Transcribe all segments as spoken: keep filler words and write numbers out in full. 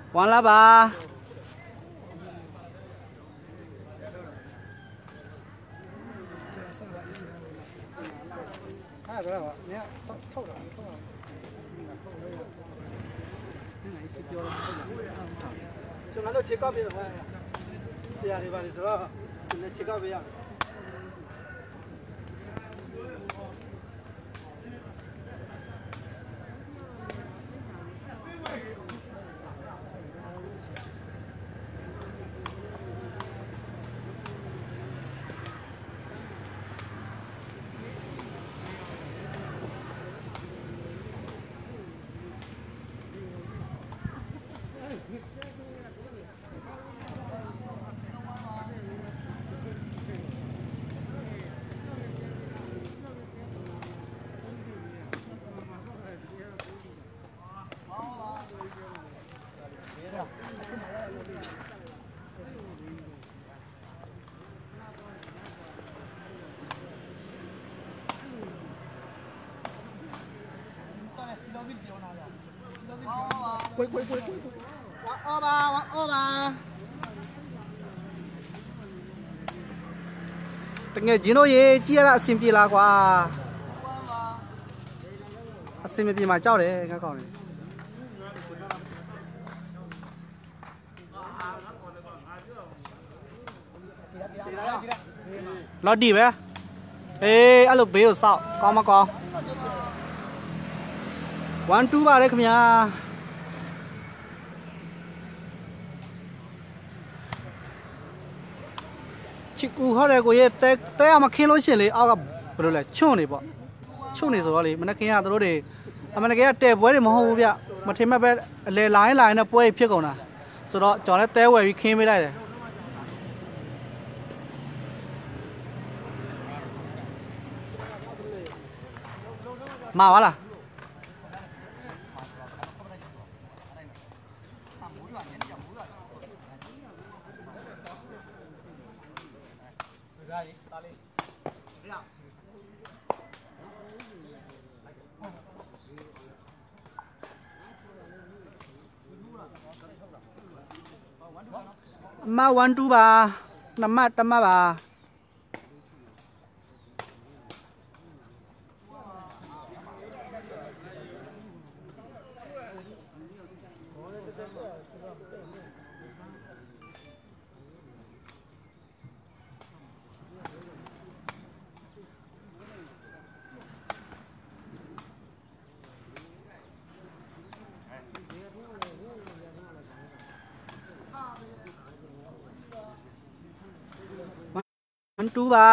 完了吧？ 看出来吧？你看，透着，透着。就俺都切高边的话，是啊，你把你说，你切高边啊。滚滚滚滚！往二吧，往二吧。 等下见到嘢，接啦，先别啦啩。先别别埋走咧，而家講你。攞啲咩？誒，一路俾佢掃，講乜講？玩豬吧咧，咁樣。ချစ်ကူဟောတဲ့ကိုရဲ့တဲတဲအမခင်းလို့ရှိရင်လေအောက်ကဘယ်လိုလဲချွန့်နေပေါ့ချွန့်နေဆိုတော့လေမနက်ခင်းကတို့တွေအမနက်ကတဲပွဲတွေမဟုတ်ဘူးဗျမထင်မဲ့ပဲအလေလိုင်းလိုင်းနဲ့ပွဲဖြစ်ကုန်တာဆိုတော့ကျွန်တော်လည်းတဲဝယ်ပြီးခင်းပေးလိုက်တယ်မှာပါလားมาวันดูบ่าน้ำมาตำมาบ่ามันดูบ่า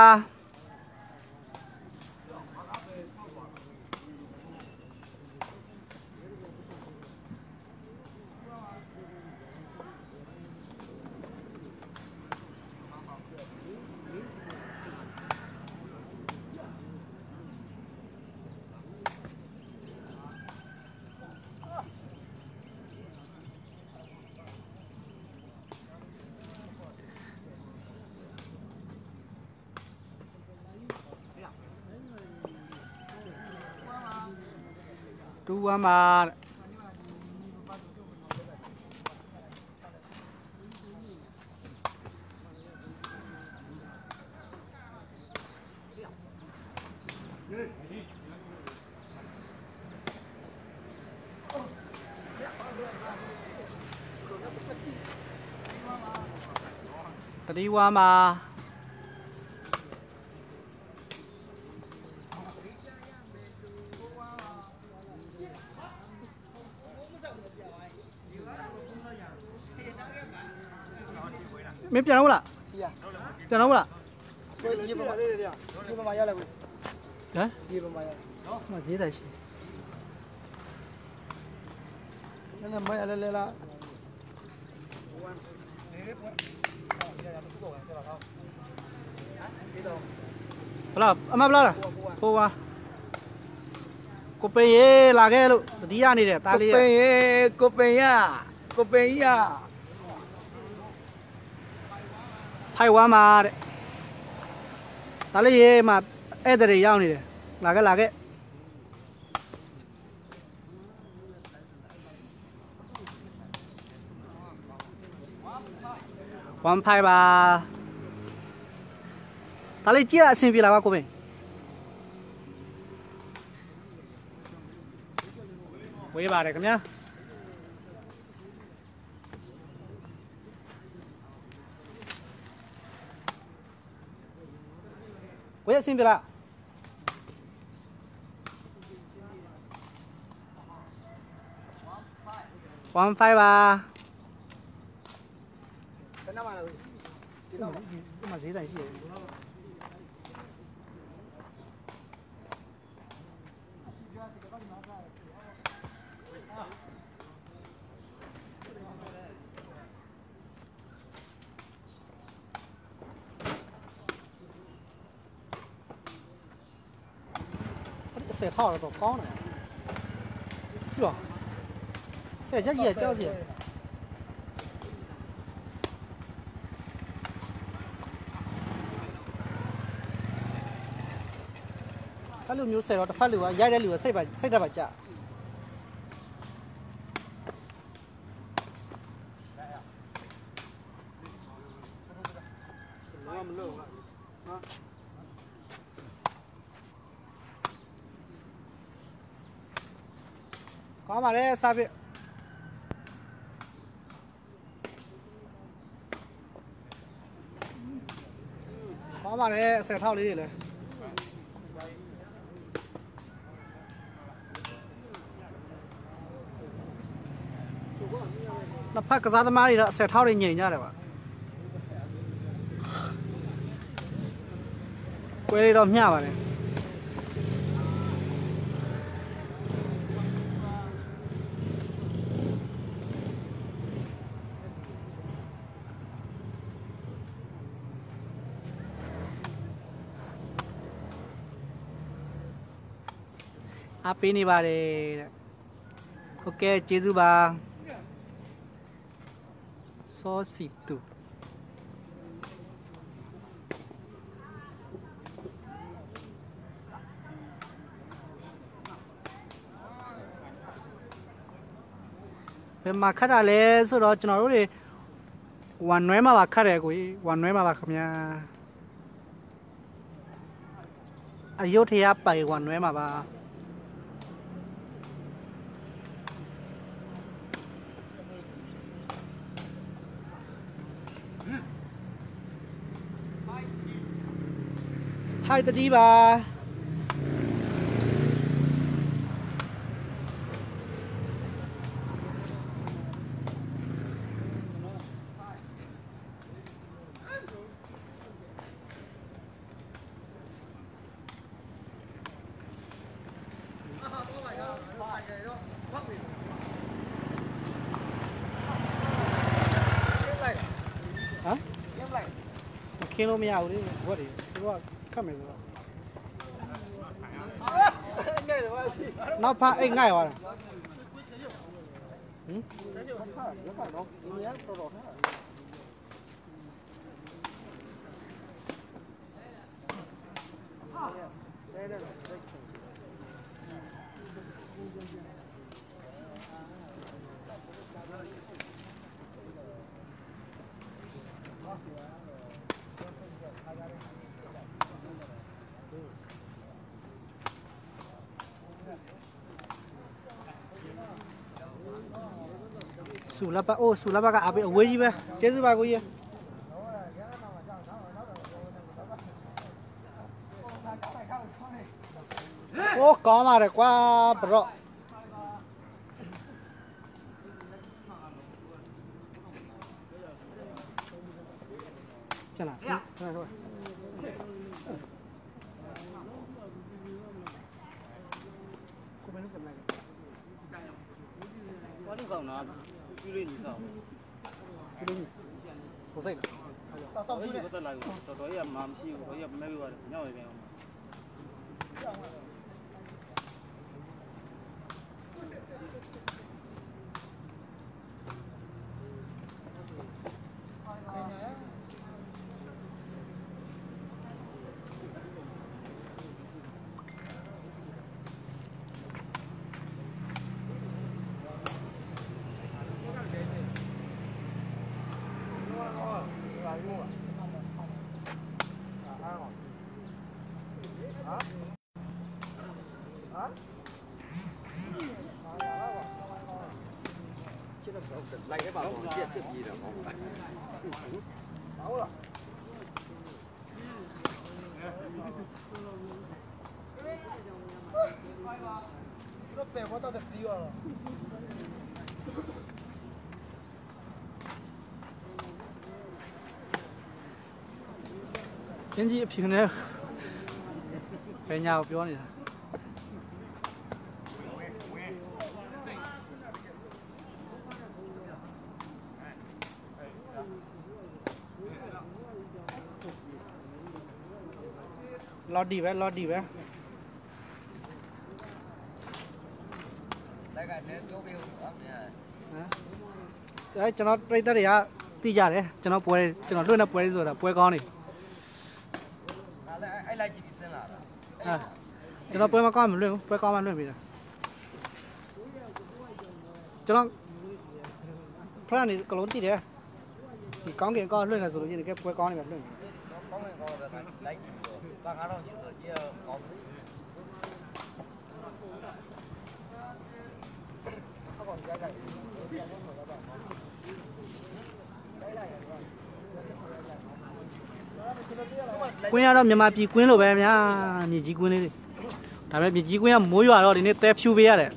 ดูว่ามาตอนนี้ว่ามา没变了啦，变了啦。 一百码的呀，一百码下来不？ 哎， 一百码下。 那几台是？ 那那买下来来了。 不啦，阿妈不啦了，好哇。ကိုပင်ရေလာခဲ့လို့တတိယနေတယ်တားလေးကိုပင်ရေကိုပင်ရကိုပင်ရဖိုင်ဝါမှာတဲ့တားလေးရေမှာဧည့်သည်ရောက်နေတယ်လာခဲ့လာခဲ့ one five ပါဒါလေးကြည့်ရအဆင်ပြေလားပါကိုမင်းဝေးပါတယ်ခင်ဗျာဝေးအဆင်ပြေလားone five ပါဘယ်နှမှာလဲဒီတော့ဒီမှာဈေးဆိုင်ရှိတယ်ဆယ်ထောက်တော့ကောင်းတယ်ကြည့်ပါဆယ်ချက်ကြီးကြောက်စီအဲ့လိုမျိုးဆယ်တော့တစ်ဖက်လူကရိုက်တဲ့လူကစိတ်ပါစိတ်ဓာတ်ပါကြာမလို့နော်ကောင်းပါလေစာပြကောင်းပါလေဆယ်ထောက်လေးတွေလည်းနှစ်ဖက်ကစားသမားတွေတော့ဆယ်ထောက်တွေညင်ကြတယ်ပါကွဲလေးတော့မျှပါတယ်အားပေးနေပါတယ်တဲ့โอเคကျေးဇူးပါစောစီတူဘယ်မှာခတ်တာလဲဆိုတော့ကျွန်တော်တို့တွေဝန်နွဲမှာပါခတ်တယ်ကိုကြီးဝန်နွဲမှာပါခင်ဗျာအယုဒ္ဓယပိုင်ဝန်နွဲမှာပါဟိုက်တတိပါဟမ်ရက်လိုက်ခင်းလို့မရဘူးလေဘွက်တွေသူကခတ်မယ်ဆိုတော့နောက်ဖာအိတ်ငိုက်သွားတာဟင်ရက်ကတော့ဒီရက်တော်တော်ထားဆူလာပါအိုးဆူလာပါကအပေးအဝေးကြီးပဲကျေးဇူးပါကိုကြီးโอ้ကောင်းပါတယ်ကွာဘရော့ကျန်လားဟုတ်ဟုတ်ကိုမင်းကမလိုက်ဘာလို့ကောင်းနာပြည့်ရည်ကောင်းပြည့်ရည်ကိုစိတ်လားတောက်တောက်ပြည့်တက်လာကိုတော်တော်ရမှမရှိဘူးတော်ရမဲပြီးပါတယ်ညောင်းရပြန်အောင်来cái bảo còn chết chết gì đâu không. Nó bèo quá tao thật tiêu rồi. Cái gì phía này cái nhà của này lo đi về lo đi về đấy cho nó đây ta để à ti giả đấy cho nó quay cho nó luôn là quay rồi là quay con này à cho nó quay mà con mình luôn quay con mà luôn bây giờ cho nó plan này có lớn tí đấy thì có cái con luôn là rồi gì cái quay con này luôn có cái con là đánh ba ngàn đồng rồi chia con quên đâu nhưng mà bị quên rồi em nhá mình chỉ quên đi tại vì mình chỉ quên mỗi giờ rồi thì nên tép siêu bé đấy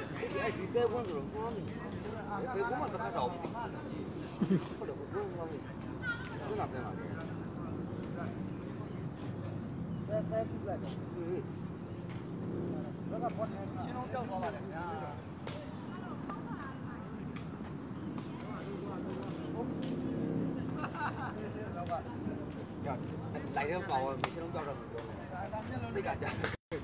lại thêm vào mình sẽ không cho được đi cả chả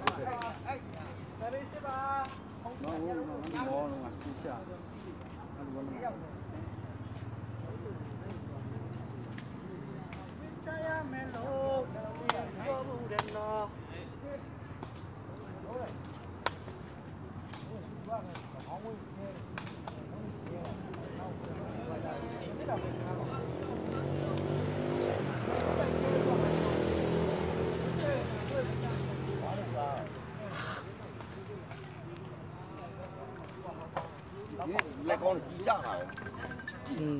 lại con chỉ chắc nào ừ.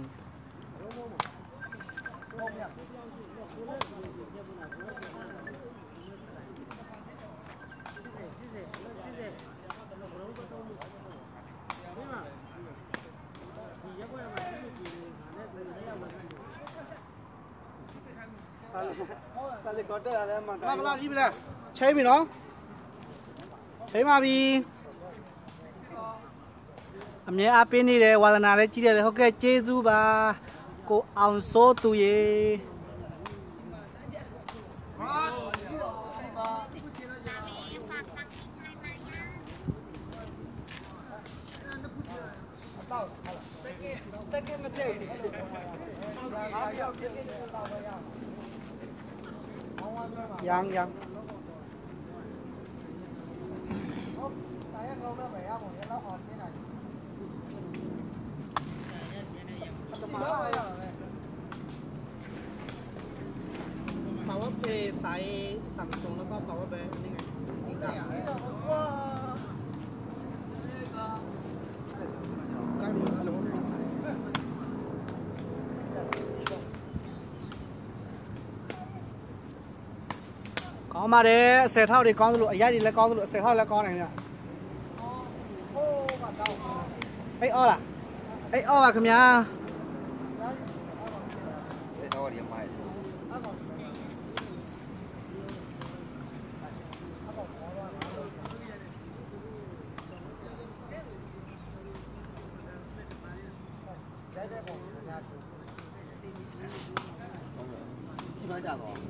Mà làm gì bây giờ? Chơi mình nó. Chơi mà bi. Em nhớ áp bên này để vào nào để chỉ để học cái chế du ba cô ăn số tu ye. Yang yang. Power Play ไซส์ Samsung แล้วก็ Power Bank นี่ไงสีดำใกล้หมดแล้วไม่มีไซส์có mà để xe thao thì con lụa giá đi lấy con lụa xe thao lấy con này nè ấy o là ấy o là cầm nhà xe thao đi mày chỉ bán trả rồi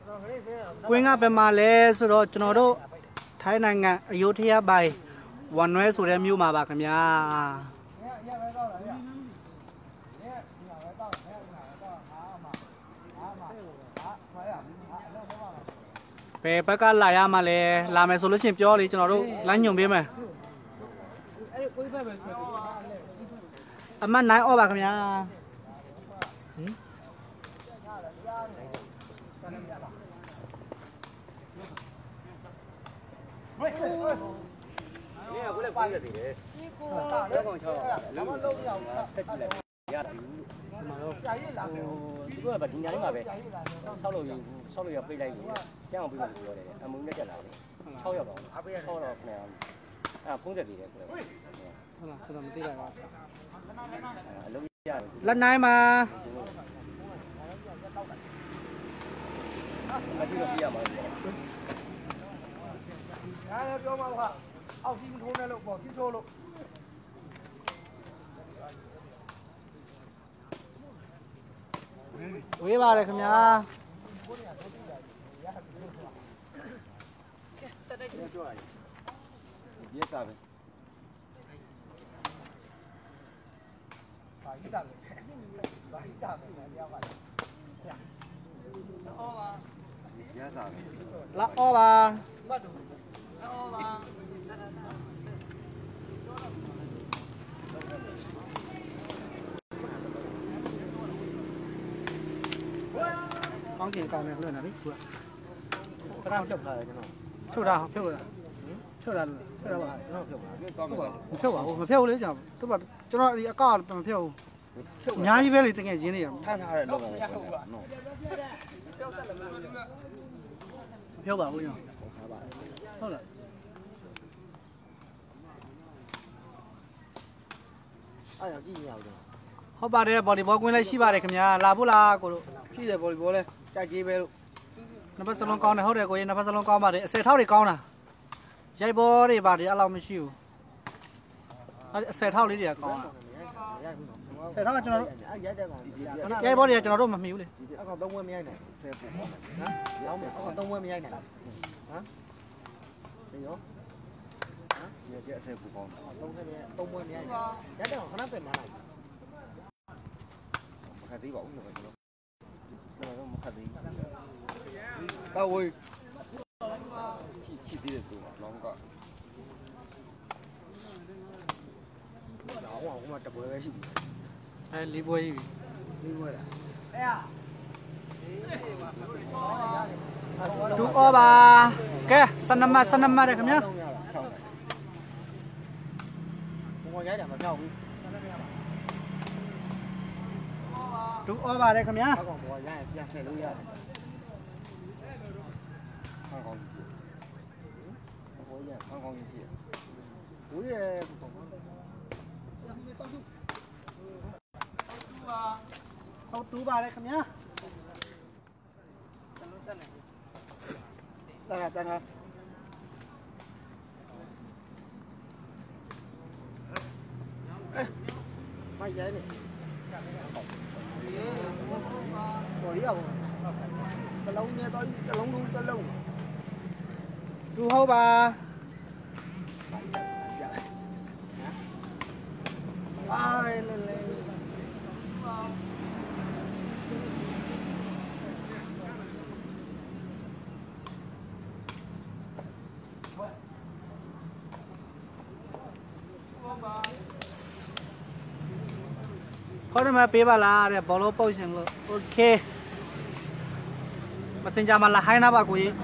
ကွင်းကဘယ်မှာလဲဆိုတော့ကျွန်တော်တို့ထိုင်းနိုင်ငံအယုဒ္ဓယပိုင်ဝန်နွဲဆိုတဲ့မြို့မှာပါခင်ဗျာဘယ်ဘက်ကလာရမှာလဲလာမယ်ဆိုလို့ရှိရင်ပြောလေကျွန်တော်တို့လမ်းညွှန်ပေးမယ်အမနိုင်အော်ပါခင်ဗျာဟင်你也过来关着的嘞，这光瞧，咱们老乡太起来，呀的，这个把人家的嘛呗，烧了有烧了要背来有，这样背不多的，俺们那家来的，炒要到，炒到那样，啊，公着的嘞，过来， ဟုတ်လားကျွန်တော်မသိလိုက်ပါဘူး啊，老家， လက်နိုင်မှာ啊，这个不一样嘛。 哎，表嘛话，奥西通来了，保西走了。 ဝေးပါတယ်ခင်ဗျာ别啥呗。 把一大个，把一大个，两万。好吧。 别啥呗。 လက်အော်ပါမတ်တူဟောပါကောင်းကျင်ကောင်းနေလွတ်နေပြီသူကခဏဖြုတ်ထားတယ်ကျွန်တော်ဖြုတ်တာဖြုတ်တာဖြုတ်တာလို့ဖြုတ်တာပါကျွန်တော်ဖြုတ်ပါ别搞嘛。 မဖြုတ်ပါဘူးမဖြုတ်ဘူးလေကျွန်တော်သူကကျွန်တော်ဒီအကောက်မဖြုတ်ဘူးအများကြီးပဲလေတကယ်ရင်းနေရ看他的老板我弄。 ဖြုတ်ပါဘူးကျွန်တော်ဟုတ်လားအဲ့ဒါကြည့်ရအောင်ဟုတ်ပါတယ်ဘော်လီဘောကွင်းလည်းရှိပါတယ်ခင်ဗျာလာဖို့လားကိုတို့ကြည့်တယ်ဘောလီဘောလဲကြိုက်ကြီးပဲလို့နှစ်ဖက်စလုံးကောင်းတယ်ဟုတ်တယ်ကိုရင်နှစ်ဖက်စလုံးကောင်းပါတယ်အစယ်ထောက်တွေကောင်းတာရိုက်ဘောတွေပါတယ်အဲ့လောက်မရှိဘူးအဲ့အစယ်ထောက်လေးတွေကကောင်းတာရိုက်ဘူးနော်ဆယ်ထောက်ကကျွန်တော်တို့အဲ့ရိုက်တဲ့ကောင်ရိုက်ဘောတွေကကျွန်တော်တို့မမှီဘူးလေအဲ့ကောင်သုံးဝဲမရိုက်နိုင်ဆယ်ပူပေါ့နော်ရောင်းမယ်အဲ့ကောင်သုံးဝဲမရိုက်နိုင်ဟမ်ဒီရော也这谁不搞嘛？ သုံးဝဲမရိုက်သုံးဝဲမရိုက်နိုင်ရိုက်တဲ့ကောင်ခဏပဲမလိုက်不看对吧？我说这个，那个没看对。 ပါဝေး气气对的多嘛，啷个？ တော့ဟိုကမှတပွဲပဲရှိပြီအဲလေးပွဲကြီးဒီပွဲလားဒူအော်ပါကဲစနမစနမတဲ့ခင်ဗျာဘုံကရိုက်တာမကြောက်ဘူးဒူအော်ပါတယ်ခင်ဗျာအကောင်ဘောရိုက်ပြန်ဆက်လို့ရတယ်看高一些，我也看高一些。 ဘူးရဲ့ဟုတ်တူပါတယ်ခင်ဗျာတန်းတန်းမရိုက်နေဘောရအောင်ဘလုံးနဲ့တော့တလုံးလုံးတလုံးဒူဟုတ်ပါအိုင်လေလေခေါ်ရမပေးပါလားတဲ့ဘောလုံးပုတ်ရှင်လို့โอเคမစင်ကြမှာလာဟိုင်းနာပါကိုကြီး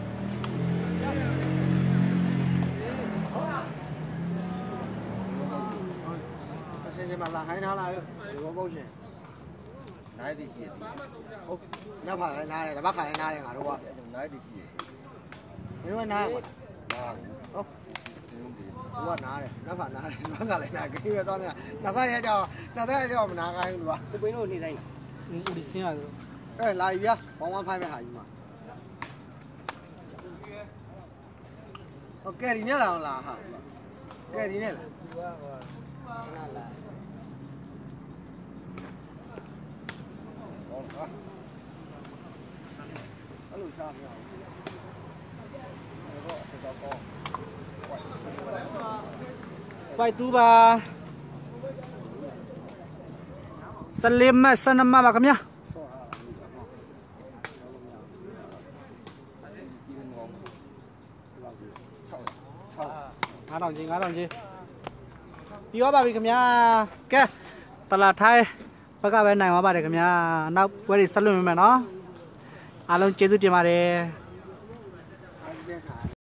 အစင်းစင်းမလာခိုင်းထားလာရောပုတ်ရှင်哪里些？ ဟုတ်နောက်ဖာလည်းနားတယ်တပတ်ခါလည်းနားတယ်ငါတို့က哪里些？ မင်းတို့ကနားမှာ哪？ ဟုတ်ဘုကနားတယ်နောက်ဖာနားတယ်ဘာကလည်းနားကြည့်ရတော့နေတာနောက်ဆက်ရကြအောင်နောက်ဆက်ရကြအောင်မနာခိုင်းဘူးကွာ这边弄你在哪？ ဦးဒီစင်းရတယ်အဲလာပြီဗျာဘောင်းဝမ်းဖိုင်းမဲ့ဟာကြီးမှာဟုတ်ကဲဒီနဲ့လာအောင်လာဟာကဲဒီနဲ့လာနားလာ哦啊。အဲ့လိုချ quay tu ba Salim mà Sanam mà cầm nhá ngã đồng chi ngã đồng chi đi qua bà bị cầm nhá kê tao là thay bác các bên này mà bà để cầm nhá nào quay đi sát luôn mẹ nó à luôn chế giúp chị mà đi